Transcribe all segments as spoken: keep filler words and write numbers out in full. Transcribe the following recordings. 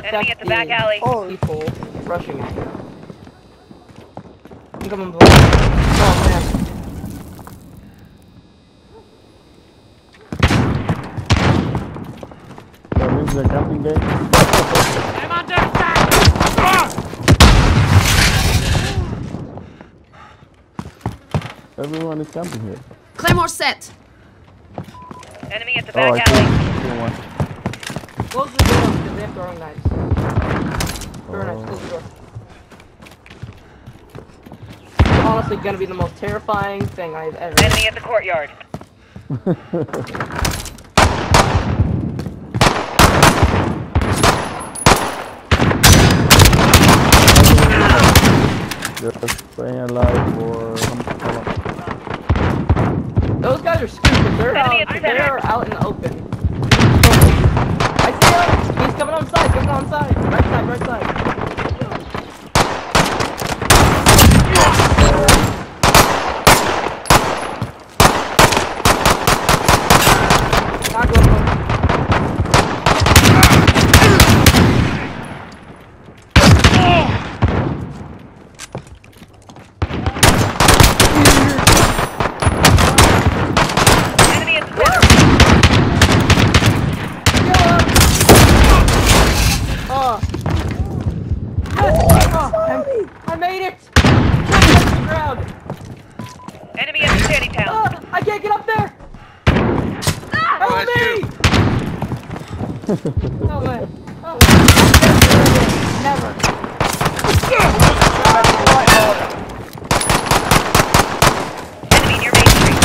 Enemy at the back alley. Oh, people rushing at you. I'm coming below. Oh man. That means the camping game. I'm under attack! Everyone is camping here. Claymore set. Enemy at the Oh, I back see. alley. I see one. Close the door because they have throwing knives. Throwing knives, close the door. It's honestly gonna be the most terrifying thing I've ever. Enemy at the courtyard. Just staying alive for some Those guys are stupid. They're Enemy out. at the They're center. out in the open. I see him. He's coming on side. Coming on side. Right side. Right side. Not good one. Enemy at the center. Oh. Yes. Oh, I, I made it. Touch the ground. Enemy at the shanty town. Ah, I can't get up there. Help me! No way. Oh. Never. Enemy near Main Street.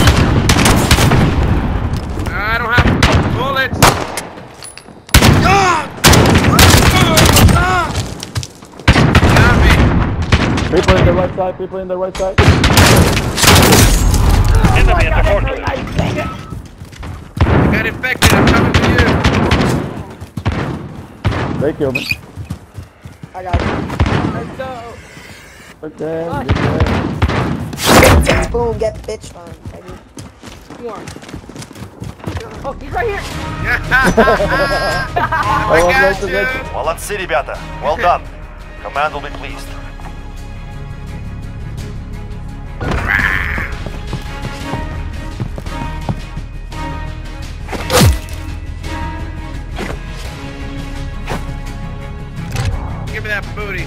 I don't have bullets. Got me. people in the right side, people in the right side. Enemy at the courtyard. Got infected. I'm coming to you. They killed me. I got you. Let's go. Okay, Ah. good guy. boom, get bitched on, baby. Come on. Oh, he's right here. I I was got right to you. get- Молодцы, ребята. Well done. Command will be pleased. Give me that booty.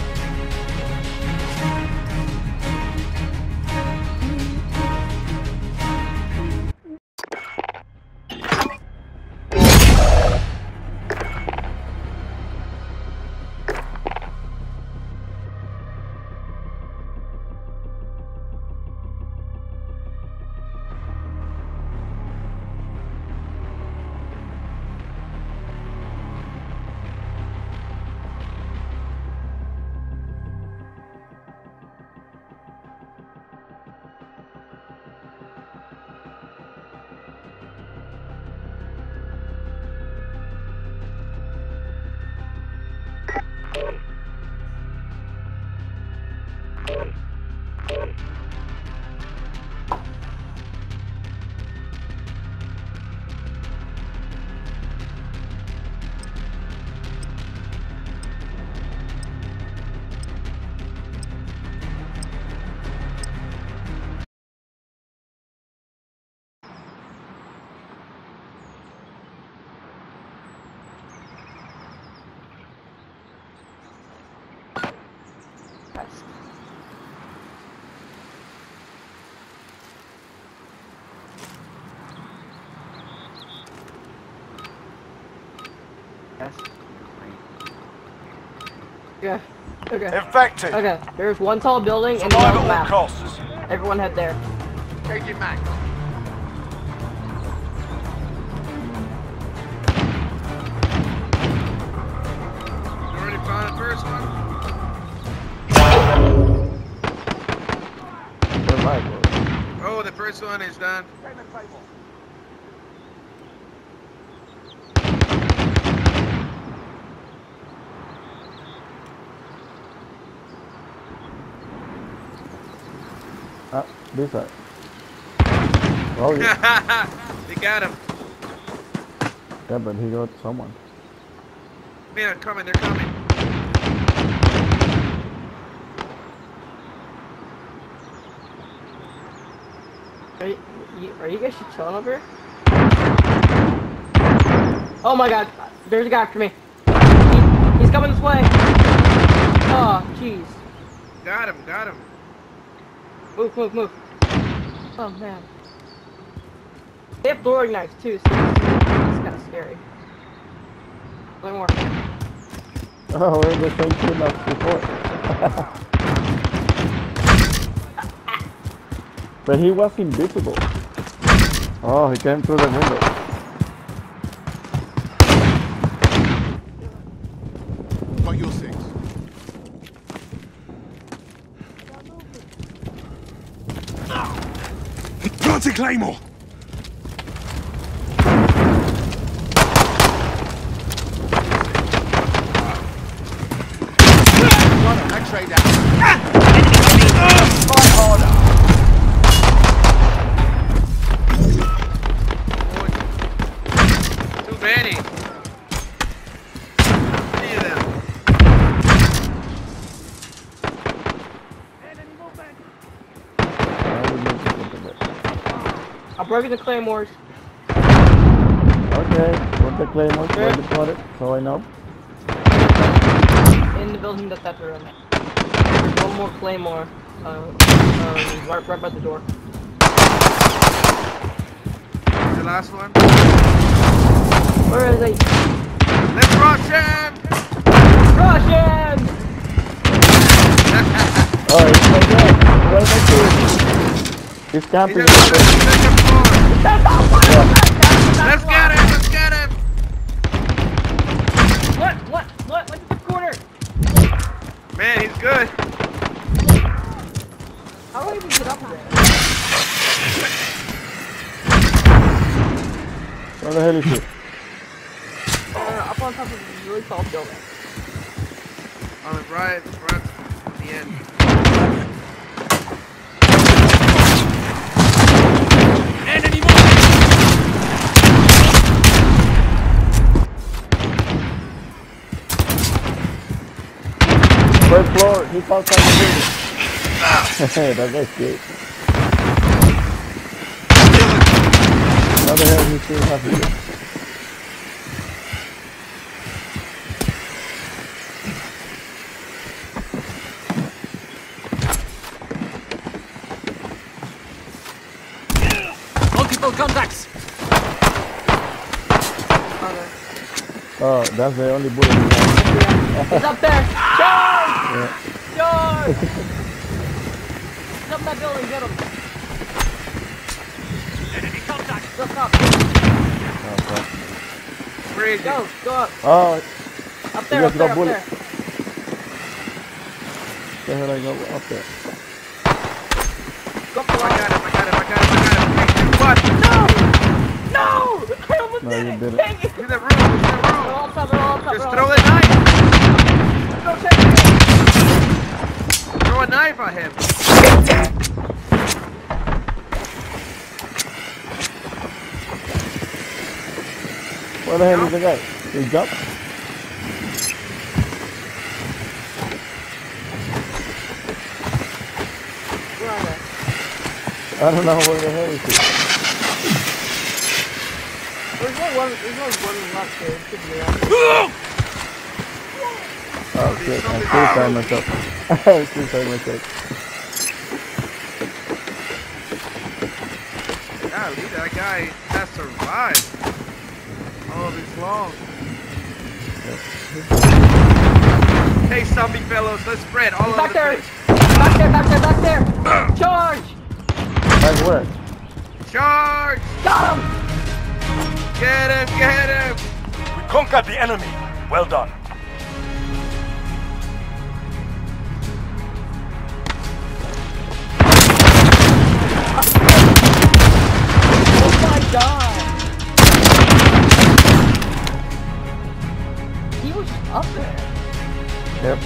Yes. Yeah. Okay. Infected. Okay. There's one tall building and Survive one at all map. costs. Everyone head there. Take it back. You already found the first one? They're right, boy. Oh, the first one is done. Ah, this side. Oh yeah. They got him. Yeah, but he got someone. they're coming, they're coming. Are you, you, are you guys just chilling over here? Oh my god, there's a guy after me. He, he's coming this way. Oh, jeez. Got him, got him. Move, move, move. Oh man. They have throwing knives too, so it's, it's kind of scary. One more. Oh, we're the same team as before. But he was invisible. Oh, he came through the window. Got your six. Planting Claymore! X-ray down. Fight harder. Too many. See them. I'm breaking the claymores. Okay, put the claymore where to put it, so I know. In the building that's after him. There's one more claymore. Uh, uh, right, right by the door. The last one. Where is he? Let's rush him! Rush him! Oh, he's right there. Right next to it. He's He's camping. on the second floor. Let's get him! Let's get him! What? What? What? What's the corner? Man, he's good. How do I even get up there? Where the hell is he? Uh, up on top of a really tall building. On the right, front, the end. Enemy movement! First floor, he's outside the building. That guy's great. How the hell is he still happy? Multiple contacts! Oh, that's the only bullet he has. He's up there! Charge! Yeah. Charge! He's up in that building, get him! Enemy contact! Look up! Okay. Crazy. Go! Go up! Oh, Up there, You up guys got there, up bullet. there! the hell I go up there? Go up the I ladder! got him, I got him, I got him, I got him. What? No! No! I almost No, did you it! didn't. Dang it! He's in the room, he's in the They're room. all up top, they're all up top, Just they're throw all the up top. knife. Go check it! Throw a knife at him. Where the hell is the guy? He jumped? Where are they? I don't know where the hell is he. There's no one, there's no one left here. It should be around. Oh shit, I suicide myself. I suicide myself. Golly, that guy has survived all this long. Hey, zombie fellows, let's spread all over Back the there! place. Back there, back there, back there! Charge! Like where? Charge! Got him! Get him, get him! We conquered the enemy. Well done. Oh my god! He was just up there. Yep.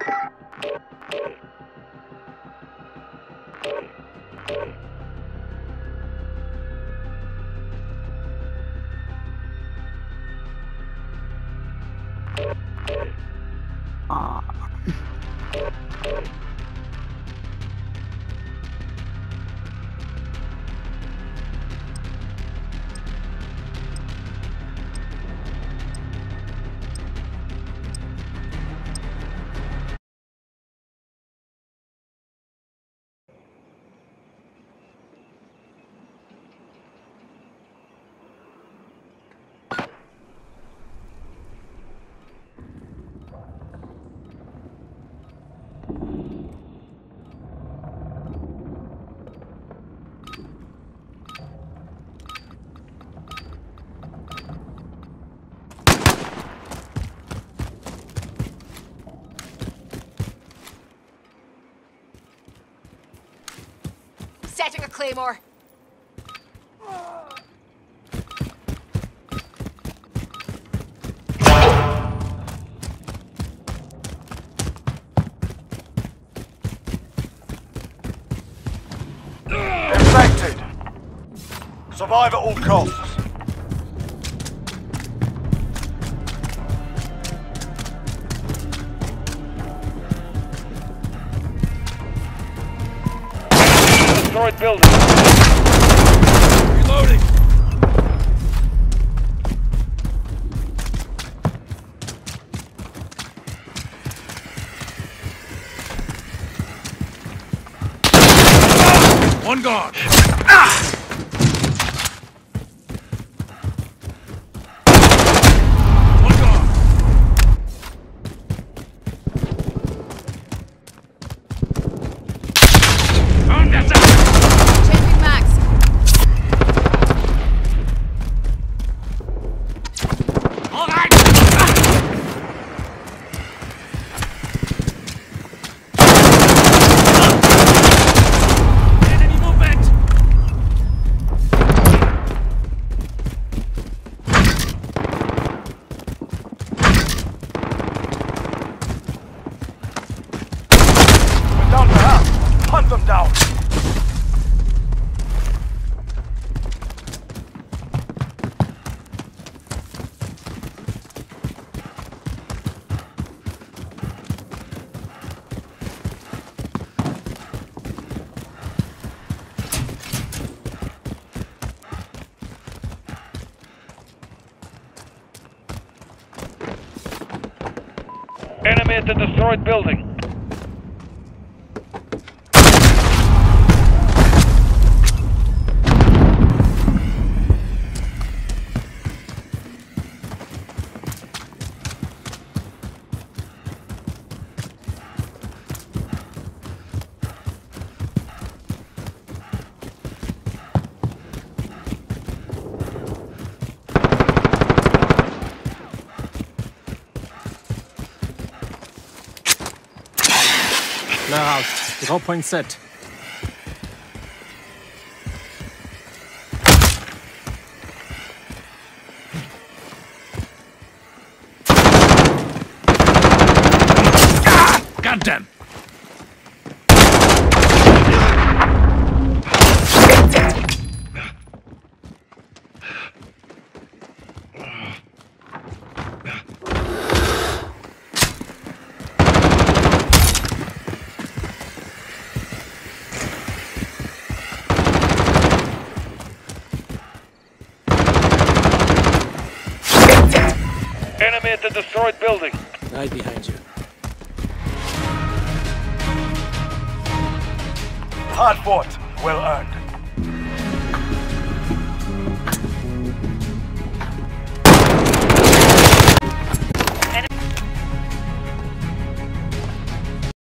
Setting a claymore. Infected. Survive at all costs. Destroyed building. Reloading. One gone. Ah! One gone. Oh, that's out. Changing max. All right. Enemy movement. We're down to half. Hunt them down. Enemy at the destroyed building. Clear out. Draw point set. Ah! Goddamn! Enemy at the destroyed building. Right behind you. Hard fought. Well earned.